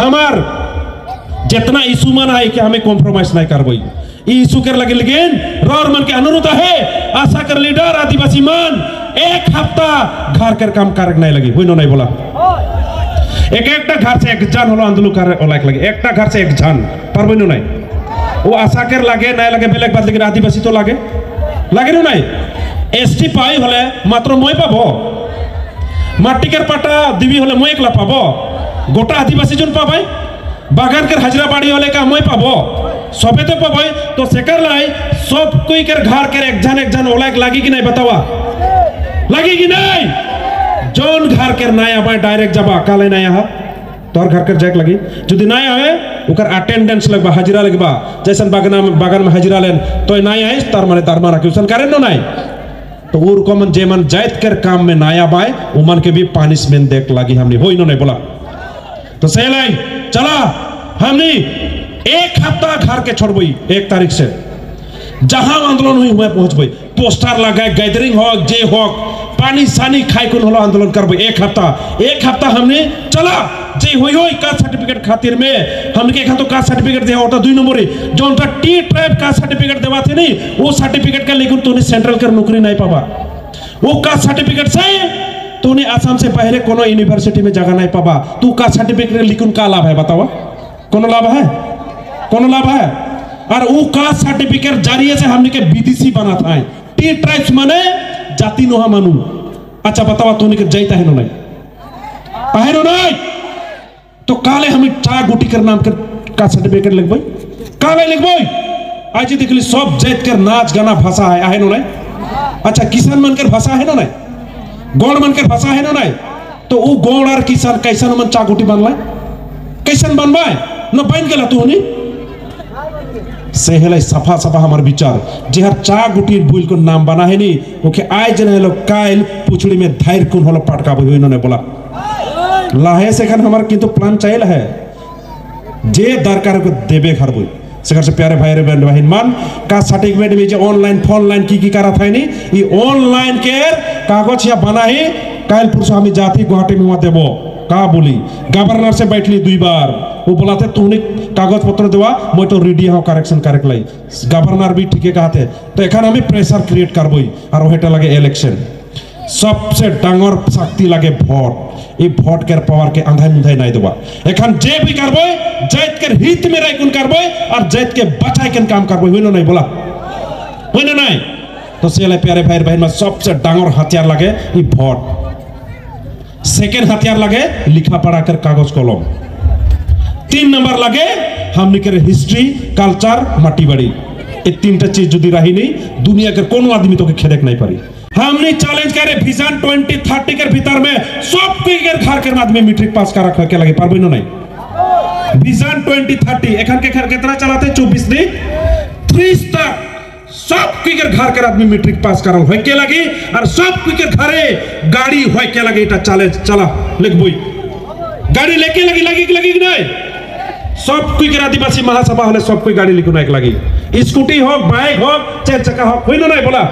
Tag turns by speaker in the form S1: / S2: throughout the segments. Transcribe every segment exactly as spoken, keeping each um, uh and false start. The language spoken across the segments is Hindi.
S1: हमार जितना इशू मन है कि हमें कॉम्प्रोमाइज नहीं करबई इशू कर लगे लेकिन रौर मन के अनुरोध है आशा कर लीडर आदिवासी मन एक हफ्ता घर कर काम कर नहीं लगी हुई नहीं बोला एक एक घर से एक जन हलो आंदोलन कर लगे एक घर से एक जन पर बुनो नहीं वो आशा कर लगे नहीं लगे बेलेग बात लेकिन आदिवासी तो लगे लगे नो नहीं एसटी पाई हले मात्र मैं पाबो माटिकर पाटा दिवी हले मैं एकला पाबो गोटा आदिवासी जन पाबाई बागान कर हाजरा बाड़ी हले का मैं पाबो सबे तो पाबाई तो सेकर लाई सब कोई कर घर कर एक जन एक जन ओलाक लगी कि नहीं बतावा लगी कि नहीं जोन घर कर नया बाय डायरेक्ट जबा काले नया हा तोर घर कर जैक लगी यदि नया है ओकर अटेंडेंस लगबा हाजिरा लगबा जैसन बागान में बागान में हाजिरा लेन तो नया है तार माने तार माना क्वेश्चन करे नो नहीं तो उर को मन जेमन जाइत कर काम में नया बाय उमन के भी पनिशमेंट देख लगी हमने होई नो नहीं बोला तो सेलाई चला हमने एक हफ्ता घर के छोड़बई एक तारीख से जहां आंदोलन हुई हुए पहुंचबई पोस्टर लगाए गैदरिंग हो जे हो पानी सानी खाई कुन हलो आंदोलन करबई एक हफ्ता एक हफ्ता हमने चला जे होई होई कास्ट सर्टिफिकेट खातिर में हमने के तो कास्ट सर्टिफिकेट दे ओटा दुई नंबर जोन ता टी ट्राइब कास्ट सर्टिफिकेट देवा थे नहीं वो सर्टिफिकेट का लेकिन तूने सेंट्रल कर नौकरी नहीं पावा वो कास्ट सर्टिफिकेट से तूने आसाम से पहले कोनो यूनिवर्सिटी में जगह नहीं पावा तू कास्ट सर्टिफिकेट लिखुन का लाभ है बतावा कोनो लाभ है कोनो लाभ है और वो कास्ट सर्टिफिकेट जारी से हमने के विदेशी बना था टी ट्राइब्स माने जाति नोहा मानू अच्छा बतावा तूने के जाइता है नो नहीं है नो नहीं तो काले हमें चा गुटी कर नाम कर कास्ट सर्टिफिकेट लिखबई काले लिखबई आज देखली सब जात कर नाच गाना भाषा है आहे नो नहीं अच्छा किसान मन कर भाषा है नो नहीं गौड़ मन कर भाषा है नो नहीं तो वो गौड़ और किसान कैसन मन चा गुटी बनला कैसन बनवाए न बन गला तू नहीं से हेले सफा सफा हमार विचार जे हर चा गुटी भूल को नाम बना है नहीं ओके आय जन हेलो कायल पुछड़ी में धैर्य कुन हलो पटका बई इन्होंने बोला लाहे से खन हमार किंतु प्लान चाहिए है जे दरकार को देबे घर बोल सेकर से प्यारे भाई रे बहन बहन मान का सर्टिफिकेट में जे ऑनलाइन फोनलाइन की की करा था नहीं ये ऑनलाइन के कागज या बना ही कायल पुरुष हम जाती गुवाहाटी में मत देबो का बोली गवर्नर से बैठली दुई बार वो बोलाते तूने कागज पत्र देवा मैं तो रेडी हाँ करेक्शन करेक्ट लाई गवर्नर भी ठीक है कहते तो एखान हमें प्रेशर क्रिएट करबई और वहीटा लगे इलेक्शन सबसे डांगर शक्ति लगे भोट ये भोट के पावर के अंधाई मुंधाई नहीं देवा एखान जे भी करबई जात के हित में रह कुन करबई और जात के बचाए के काम करबई होइनो नहीं बोला होइनो नहीं तो सेले प्यारे भाई बहन में सबसे डांगर हथियार लगे ये भोट सेकेंड हथियार लगे लिखा पढ़ा कर कागज कलम तीन नंबर लगे हमने के हिस्ट्री कल्चर माटी बाड़ी ये तीनटा चीज यदि रही नहीं दुनिया के कोनो आदमी तो के खेदेक नहीं पारी हमने चैलेंज करे विजन ट्वेंटी थर्टी के भीतर में सब कोई के घर के आदमी मैट्रिक पास कर रखे लगे पारबो नहीं विजन ट्वेंटी थर्टी एखन के घर कितना चलाते चौबीस दिन तीस तक सब कोई के घर के आदमी मैट्रिक पास करल होय के लगी और सब कोई के घरे गाड़ी होय के लगी इटा चैलेंज चला लिखबई गाड़ी लेके लगी लगी कि लगी कि नहीं सब कोई के आदिवासी महासभा हले सब कोई गाड़ी लिखुना एक लगी स्कूटी हो बाइक हो चार चक्का हो कोई नहीं बोला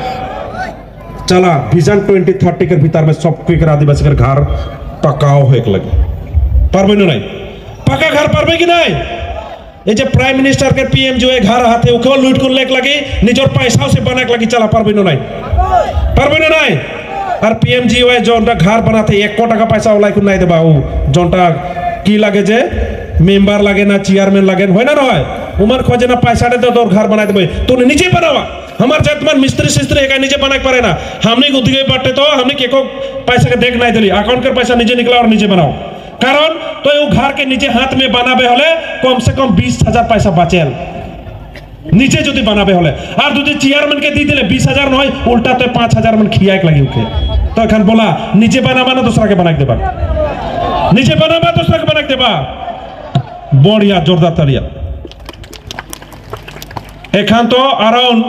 S1: चला विजन ट्वेंटी थर्टी के भीतर में सब कोई के आदिवासी के घर पकाओ हो एक लगी पारबो नहीं पक्का घर पारबे कि नहीं ये जो प्राइम मिनिस्टर के पीएम जो है घर हाथे उको लूट को लेक लगी निजर पैसा से बना के लगी चला पारबो नहीं पारबो नहीं और पीएम जी है जोनटा घर बनाते एक कोटा का पैसा वाला को नहीं देबा जोनटा की लगे जे मेंबर लगे ना चेयरमैन लगे होय ना रहा उमर खोजे ना पैसा दे तो घर बना देबे तो नीचे बनावा हमार जातमान मिस्त्री सिस्त्री है नीचे बना पारे ना हमने को दिए बाटे तो हमने के को पैसा के देख नहीं दिली अकाउंट के पैसा नीचे निकला और नीचे बनाओ कारण तो वो घर के नीचे हाथ में बनाबे हले कम से कम बीस हजार पैसा बचेल नीचे जो बनाबे हले और जो चेयरमैन के दी दिले बीस हजार नय उल्टा तो पांच हजार मन खियाक लगी उके तो एखन बोला नीचे बनाबा ना दूसरा के बना के देबा नीचे बनाबा दूसरा के बना के देबा बढ़िया जोरदार तालिया एखन तो अराउंड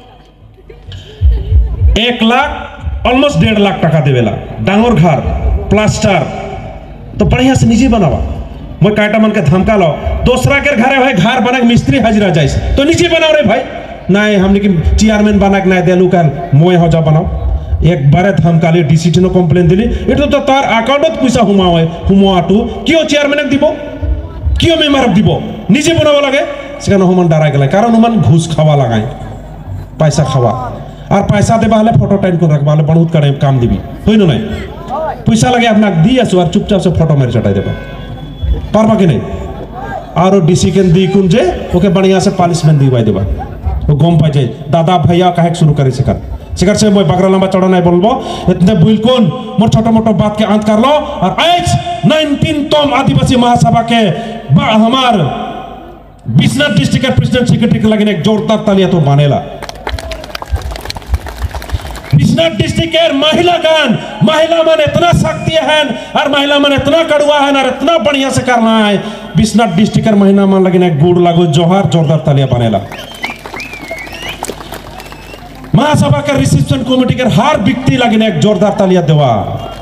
S1: एक लाख ऑलमोस्ट डेढ़ लाख टका देवेला डांगोर घर प्लास्टर तो बढ़िया से नीचे बनावा मैं काटा मन के धमका लो दूसरा के घर है घर बना के मिस्त्री हाजिरा जाए तो नीचे बनाओ रे भाई नहीं हमने की चेयरमैन बना के नहीं देलू कर मोए हो जा बनाओ एक बारे धमका लिए डीसीटी नो कंप्लेन दिली एटो तो तार अकाउंटत पैसा हुमावे हुमाटू क्यों चेयरमैन दिबो क्यों मेम्बारक দিব নিজে বনাব লাগে সেখানে হুমান দাঁড়ায় গেলে কারণ হুমান ঘুষ খাওয়া লাগায় পয়সা খাওয়া আর পয়সা দেবা হলে ফটো টাইম করে রাখবা হলে বহুত কারে কাম দিবি হইনো নাই পয়সা লাগে আপনাকে দি আসো আর চুপচাপ সে ফটো মেরে চটাই দেবা পারবা কি নাই আর ও ডিসি কেন দি কোন যে ওকে बढ़िया से पनिशमेंट दिवाई देबा वो गम पाई जाए दादा भैया काहे शुरू करे सिखर सिखर से मैं बगरा लंबा चौड़ा नहीं बोलबो इतने बुलकुन मोर छोटा मोटा बात के अंत कर लो और आज नाइनटीन तम आदिवासी महासभा के हमार बिश्नाथ डिस्ट्रिक्ट के प्रेसिडेंट सेक्रेटरी के लगे एक जोरदार तालियां तो बनेला बिश्नाथ डिस्ट्रिक्ट के महिला गान महिला मन इतना शक्ति है और महिला मन इतना कड़वा है और इतना बढ़िया से करना है बिश्नाथ डिस्ट्रिक्ट के महिला मन लगे एक गुड़ लागो जोहार जोरदार तालियां बनेला महासभा के रिसेप्शन कमिटी के हर व्यक्ति लगे एक जोरदार तालियां देवा